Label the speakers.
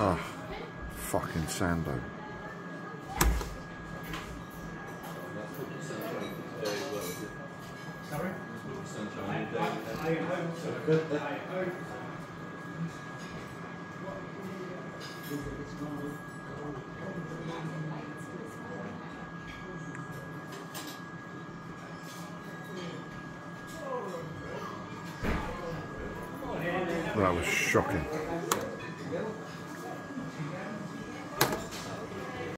Speaker 1: Ah, fucking Sando.
Speaker 2: Sorry? I hope so. I hope
Speaker 1: That was shocking.